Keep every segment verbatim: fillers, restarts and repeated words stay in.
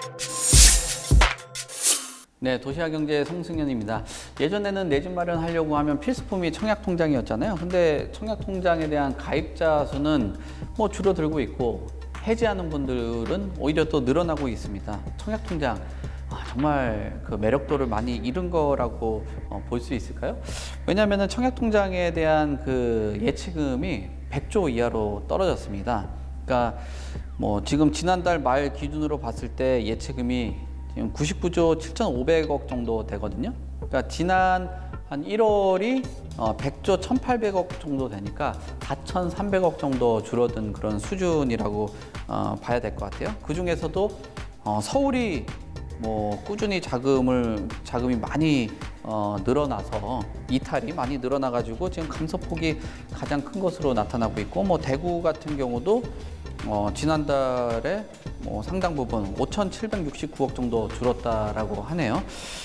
네, 도시화경제 송승현입니다. 예전에는 내 집 마련하려고 하면 필수품이 청약통장이었잖아요. 근데 청약통장에 대한 가입자 수는 뭐 줄어들고 있고 해지하는 분들은 오히려 또 늘어나고 있습니다. 청약통장 아, 정말 그 매력도를 많이 잃은 거라고 어, 볼 수 있을까요? 왜냐하면 청약통장에 대한 그 예치금이 백조 이하로 떨어졌습니다. 그러니까 뭐 지금 지난달 말 기준으로 봤을 때 예치금이 지금 구십구조 칠천오백억 정도 되거든요. 그러니까 지난 한 일월이 어, 백조 천팔백억 정도 되니까 사천삼백억 정도 줄어든 그런 수준이라고 어, 봐야 될 것 같아요. 그 중에서도 어, 서울이 뭐 꾸준히 자금을 자금이 많이 어, 늘어나서 이탈이 많이 늘어나가지고 지금 감소폭이 가장 큰 것으로 나타나고 있고, 뭐 대구 같은 경우도 어, 지난달에 뭐 상당 부분 오천칠백육십구억 정도 줄었다라고 하네요.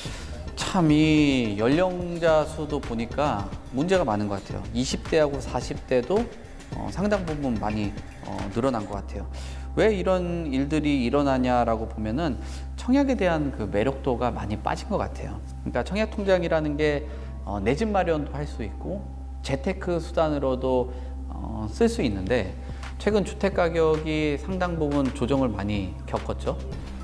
참 이 연령자 수도 보니까 문제가 많은 것 같아요. 이십 대하고 사십 대도 어, 상당 부분 많이 어, 늘어난 것 같아요. 왜 이런 일들이 일어나냐라고 보면은 청약에 대한 그 매력도가 많이 빠진 것 같아요. 그러니까 청약통장이라는 게 어, 내 집 마련도 할 수 있고 재테크 수단으로도 어, 쓸 수 있는데, 최근 주택 가격이 상당 부분 조정을 많이 겪었죠.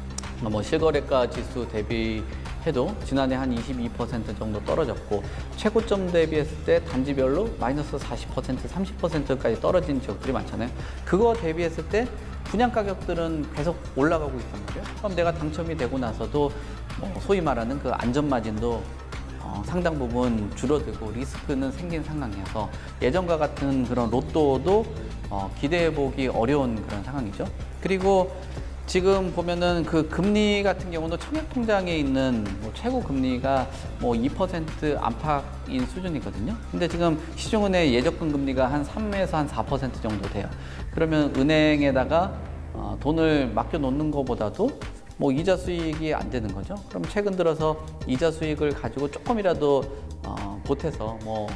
뭐 실거래가 지수 대비해도 지난해 한 이십이 퍼센트 정도 떨어졌고, 최고점 대비했을 때 단지별로 마이너스 사십 퍼센트, 삼십 퍼센트까지 떨어진 지역들이 많잖아요. 그거 대비했을 때 분양 가격들은 계속 올라가고 있단 말이에요. 그럼 내가 당첨이 되고 나서도 뭐 소위 말하는 그 안전마진도 어, 상당 부분 줄어들고 리스크는 생긴 상황이어서 예전과 같은 그런 로또도 어, 기대해보기 어려운 그런 상황이죠. 그리고 지금 보면은 그 금리 같은 경우도 청약통장에 있는 뭐 최고 금리가 뭐 이 퍼센트 안팎인 수준이거든요. 근데 지금 시중은행 예적금 금리가 한 삼에서 한 사 퍼센트 정도 돼요. 그러면 은행에다가 어, 돈을 맡겨 놓는 것보다도 뭐 이자 수익이 안 되는 거죠. 그럼 최근 들어서 이자 수익을 가지고 조금이라도 어, 보태서 뭐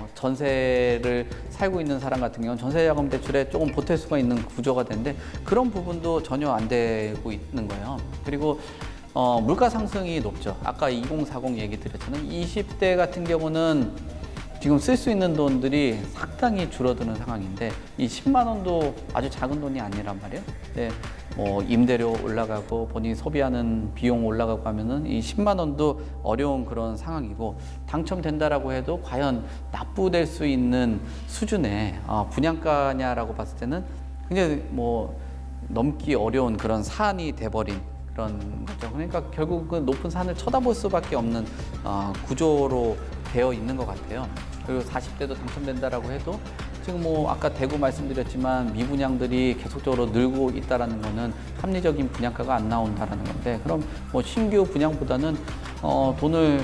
전세를 살고 있는 사람 같은 경우는 전세자금 대출에 조금 보탤 수가 있는 구조가 되는데, 그런 부분도 전혀 안 되고 있는 거예요. 그리고 어, 물가 상승이 높죠. 아까 이공사공 얘기 드렸잖아요. 이십 대 같은 경우는 지금 쓸 수 있는 돈들이 상당히 줄어드는 상황인데, 이 십만 원도 아주 작은 돈이 아니란 말이에요. 네, 뭐 임대료 올라가고 본인이 소비하는 비용 올라가고 하면은 이 십만 원도 어려운 그런 상황이고, 당첨된다라고 해도 과연 납부될 수 있는 수준의 어, 분양가냐라고 봤을 때는 굉장히 뭐 넘기 어려운 그런 산이 돼버린 그런 거죠. 그러니까 결국 그 높은 산을 쳐다볼 수밖에 없는 어, 구조로 되어 있는 것 같아요. 그리고 사십 대도 당첨된다라고 해도 지금 뭐 아까 대구 말씀드렸지만 미분양들이 계속적으로 늘고 있다라는 거는 합리적인 분양가가 안 나온다라는 건데, 그럼 뭐 신규 분양보다는 어 돈을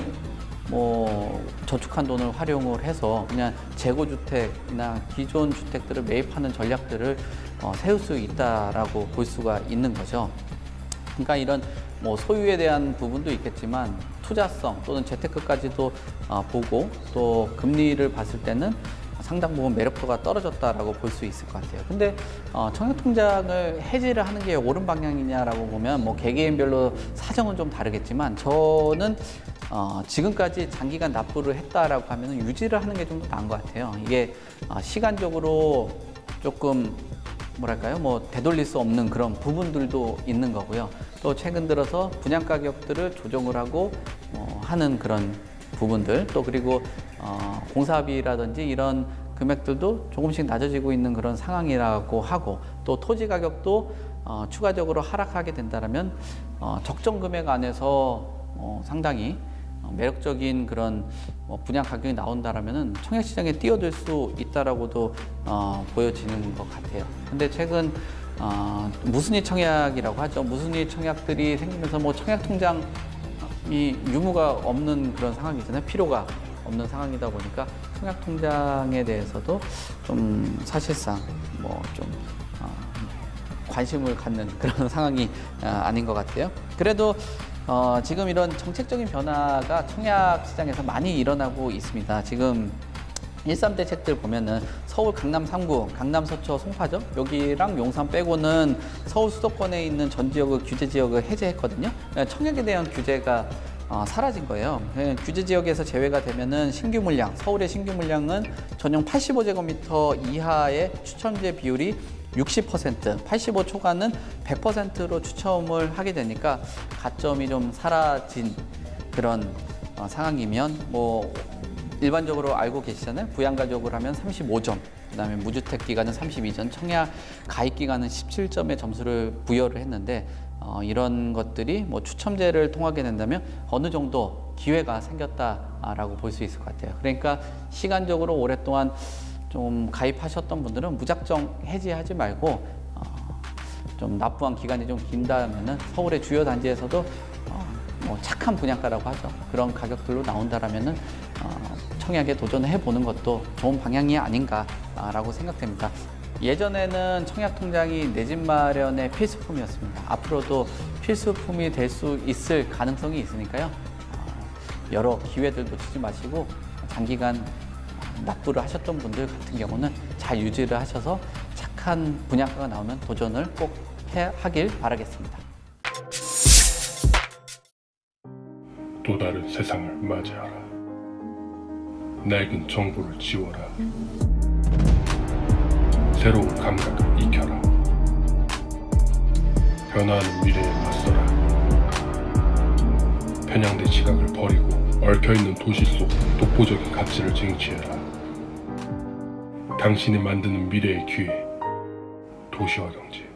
뭐 저축한 돈을 활용을 해서 그냥 재고주택이나 기존 주택들을 매입하는 전략들을 어 세울 수 있다라고 볼 수가 있는 거죠. 그러니까 이런 뭐 소유에 대한 부분도 있겠지만 투자성 또는 재테크까지도 어, 보고 또 금리를 봤을 때는 상당 부분 매력도가 떨어졌다라고 볼 수 있을 것 같아요. 근데 어, 청약통장을 해지를 하는 게 옳은 방향이냐라고 보면 뭐 개개인별로 사정은 좀 다르겠지만, 저는 어, 지금까지 장기간 납부를 했다라고 하면 유지를 하는 게 좀 더 나은 것 같아요. 이게 어, 시간적으로 조금 뭐랄까요, 뭐 되돌릴 수 없는 그런 부분들도 있는 거고요. 또 최근 들어서 분양 가격들을 조정을 하고 어, 하는 그런 부분들, 또 그리고 어, 공사비라든지 이런 금액들도 조금씩 낮아지고 있는 그런 상황이라고 하고, 또 토지 가격도 어, 추가적으로 하락하게 된다면 어, 적정 금액 안에서 어, 상당히 매력적인 그런 뭐 분양 가격이 나온다라면은 청약시장에 뛰어들 수 있다라고도 어, 보여지는 것 같아요. 근데 최근 어, 무순위 청약이라고 하죠. 무순위 청약들이 생기면서 뭐 청약통장이 유무가 없는 그런 상황이잖아요. 필요가 없는 상황이다 보니까 청약통장에 대해서도 좀 사실상 뭐 좀 어, 관심을 갖는 그런 상황이 어, 아닌 것 같아요. 그래도 어, 지금 이런 정책적인 변화가 청약 시장에서 많이 일어나고 있습니다. 지금 일삼 대책들 보면은 서울 강남 삼 구, 강남 서초 송파죠. 여기랑 용산 빼고는 서울 수도권에 있는 전 지역의 규제 지역을 해제했거든요. 청약에 대한 규제가 어, 사라진 거예요. 규제 지역에서 제외가 되면은 신규 물량, 서울의 신규 물량은 전용 팔십오 제곱미터 이하의 추첨제 비율이 육십 퍼센트, 팔십오 초과는 백 퍼센트로 추첨을 하게 되니까 가점이 좀 사라진 그런 어, 상황이면 뭐 일반적으로 알고 계시잖아요. 부양가족을 하면 삼십오 점, 그다음에 무주택 기간은 삼십이 점, 청약 가입 기간은 십칠 점의 점수를 부여를 했는데 어, 이런 것들이 뭐 추첨제를 통하게 된다면 어느 정도 기회가 생겼다라고 볼 수 있을 것 같아요. 그러니까 시간적으로 오랫동안 좀 가입하셨던 분들은 무작정 해지하지 말고 어, 좀 납부한 기간이 좀 긴다면은 서울의 주요 단지에서도 어, 뭐 착한 분양가라고 하죠. 그런 가격들로 나온다라면은 어, 청약에 도전해 보는 것도 좋은 방향이 아닌가라고 생각됩니다. 예전에는 청약통장이 내 집 마련의 필수품이었습니다. 앞으로도 필수품이 될 수 있을 가능성이 있으니까요. 어, 여러 기회들 놓치지 마시고 장기간 납부를 하셨던 분들 같은 경우는 잘 유지를 하셔서 착한 분양가가 나오면 도전을 꼭 해, 하길 바라겠습니다. 또 다른 세상을 맞이하라. 낡은 정보를 지워라. 새로운 감각을 익혀라. 변화하는 미래에 맞서라. 편향된 시각을 버리고 얽혀있는 도시 속 독보적인 가치를 쟁취해라. 당신이 만드는 미래의 기회, 도시화 경제.